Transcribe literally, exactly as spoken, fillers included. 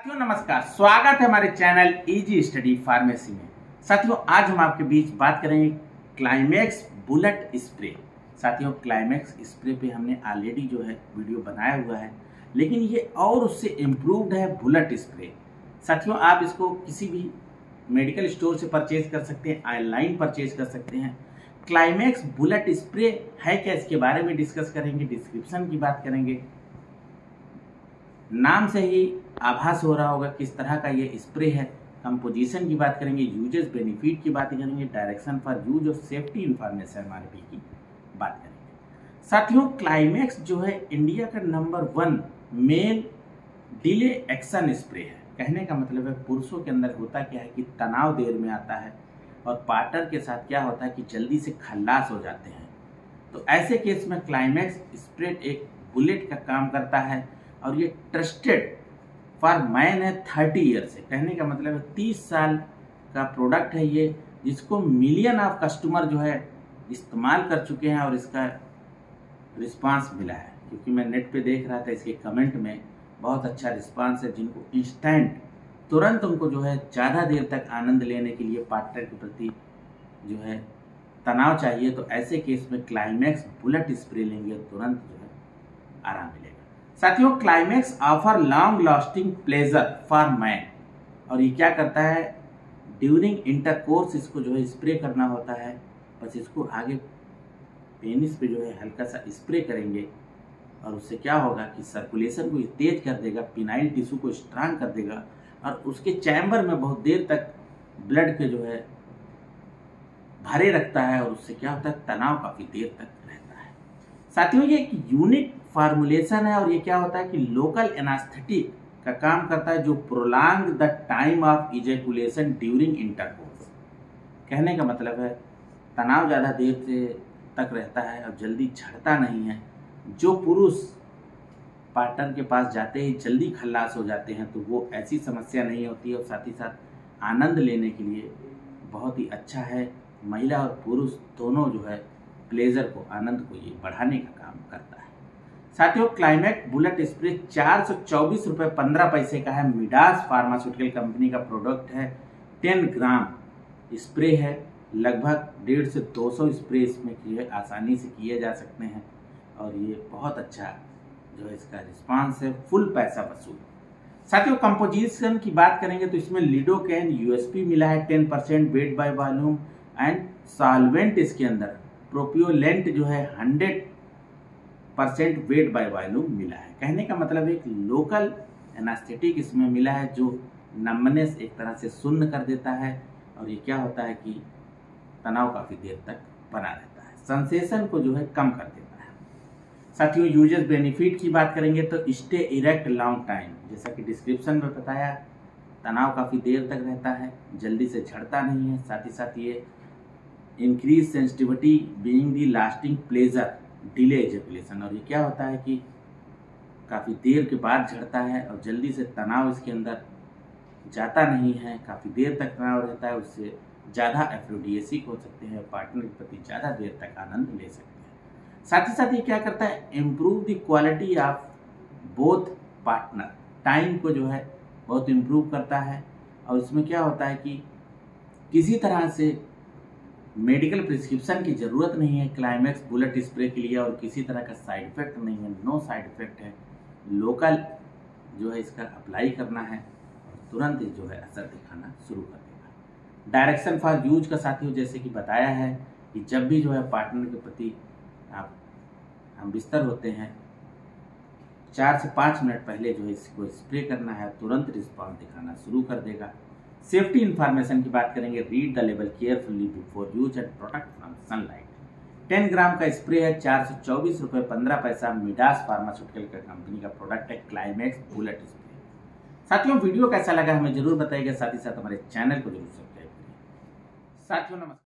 साथियों नमस्कार, स्वागत है हमारे चैनल इजी स्टडी फार्मेसी में। साथियों आज हम आपके बीच बात करेंगे क्लाइमेक्स बुलेट स्प्रे। साथियों क्लाइमेक्स स्प्रे पे हमने ऑलरेडी जो है वीडियो बनाया हुआ है, लेकिन ये और उससे इम्प्रूव्ड है बुलेट स्प्रे। साथियों आप इसको किसी भी मेडिकल स्टोर से परचेज कर सकते हैं, ऑनलाइन परचेज कर सकते हैं। क्लाइमेक्स बुलेट स्प्रे है क्या, इसके बारे में डिस्कस करेंगे, डिस्क्रिप्शन की बात करेंगे। नाम से ही आभास हो रहा होगा किस तरह का ये स्प्रे है। कंपोजिशन की बात करेंगे, यूजेस बेनिफिट की बात करेंगे, डायरेक्शन फॉर यूज और सेफ्टी इंफॉर्मेशन एमआरपी की बात करेंगे। साथियों क्लाइमेक्स जो है इंडिया का number one male delay action spray है। कहने का मतलब है पुरुषों के अंदर होता क्या है कि तनाव देर में आता है और पार्टनर के साथ क्या होता है कि जल्दी से खल्लास हो जाते हैं। तो ऐसे केस में क्लाइमेक्स स्प्रे एक बुलेट का काम करता है और ये ट्रस्टेड फॉर मैन है थर्टी ईयर से। कहने का मतलब है तीस साल का प्रोडक्ट है ये, जिसको मिलियन ऑफ कस्टमर जो है इस्तेमाल कर चुके हैं और इसका रिस्पांस मिला है। क्योंकि मैं नेट पे देख रहा था, इसके कमेंट में बहुत अच्छा रिस्पांस है। जिनको इंस्टेंट तुरंत उनको जो है ज़्यादा देर तक आनंद लेने के लिए पार्टनर के प्रति जो है तनाव चाहिए, तो ऐसे केस में क्लाइमेक्स बुलेट स्प्रे लेंगे तुरंत जो है आराम मिलेगा। साथियों climax offer long lasting pleasure for man, और ये क्या करता है ड्यूरिंग इंटरकोर्स इसको जो है स्प्रे करना होता है। बस इसको आगे पेनिस पे जो है हल्का सा स्प्रे करेंगे और उससे क्या होगा कि सर्कुलेशन को तेज कर देगा, पिनाइल टिश्यू को स्ट्रांग कर देगा और उसके चैम्बर में बहुत देर तक ब्लड के जो है भरे रखता है और उससे क्या होता है तनाव काफ़ी देर तक रहता है। साथियों ये एक यूनिक फार्मूलेशन है और ये क्या होता है कि लोकल एनास्थेटिक का काम करता है जो prolong the time of ejaculation during intercourse. कहने का मतलब है तनाव ज़्यादा देर से तक रहता है और जल्दी झड़ता नहीं है। जो पुरुष पार्टनर के पास जाते ही जल्दी खल्लास हो जाते हैं तो वो ऐसी समस्या नहीं होती है और साथ ही साथ आनंद लेने के लिए बहुत ही अच्छा है। महिला और पुरुष दोनों जो है प्लेजर को, आनंद को ये बढ़ाने का काम करता है। साथियों क्लाइमेक्स बुलेट स्प्रे चार सौ चौबीस रुपये पंद्रह पैसे का है। मिडास फार्मास्यूटिकल कंपनी का प्रोडक्ट है। टेन ग्राम स्प्रे है। लगभग डेढ़ से दो सौ स्प्रे इसमें जो है आसानी से किए जा सकते हैं और ये बहुत अच्छा जो है इसका रिस्पांस है, फुल पैसा वसूल। साथियों कंपोजिशन की बात करेंगे तो इसमें लिडोकैन यूएसपी मिला है ten percent weight by volume and solvent इसके अंदर प्रोपियोलेंट जो है hundred percent weight by volume मिला है। कहने का मतलब एक लोकल एनास्थेटिक इसमें मिला है जो नम्बनेस एक तरह से शून्य कर देता है और ये क्या होता है कि तनाव काफ़ी देर तक बना रहता है, सेंसेशन को जो है कम कर देता है। साथियों यूजेस बेनिफिट की बात करेंगे तो स्टे इरेक्ट लॉन्ग टाइम, जैसा कि डिस्क्रिप्शन में बताया तनाव काफ़ी देर तक रहता है, जल्दी से झड़ता नहीं है। साथ ही साथ ये increase sensitivity being the lasting pleasure delay ejaculation, और ये क्या होता है कि काफ़ी देर के बाद झड़ता है और जल्दी से तनाव इसके अंदर जाता नहीं है, काफ़ी देर तक तनाव रहता है, उससे ज़्यादा एफ्रोडिएसिक हो सकते हैं, पार्टनर के प्रति ज़्यादा देर तक आनंद ले सकते हैं। साथ ही साथ ये क्या करता है improve the quality of both partner, time को जो है बहुत इम्प्रूव करता है। और इसमें क्या होता है कि किसी तरह से मेडिकल प्रिस्क्रिप्शन की ज़रूरत नहीं है क्लाइमेक्स बुलेट स्प्रे के लिए और किसी तरह का साइड इफेक्ट नहीं है, नो साइड इफेक्ट है। लोकल जो है इसका अप्लाई करना है और तुरंत ही जो है असर दिखाना शुरू कर देगा। डायरेक्शन फॉर यूज का साथियों जैसे कि बताया है कि जब भी जो है पार्टनर के प्रति आप हम बिस्तर होते हैं चार से पाँच मिनट पहले जो है इसको स्प्रे करना है, तुरंत रिस्पॉन्स दिखाना शुरू कर देगा। सेफ्टी इंफॉर्मेशन की बात करेंगे, read the label carefully before use and protect from sunlight. Ten gram का स्प्रे है, चार सौ चौबीस रुपये पंद्रह पैसा। मिडास फार्मास्यूटिकल का कंपनी का प्रोडक्ट है क्लाइमेक्स बुलेट स्प्रे। साथियों वीडियो कैसा लगा हमें जरूर बताइएगा, साथ ही साथ हमारे चैनल को जरूर सब्सक्राइब करिए। साथियों नमस्कार।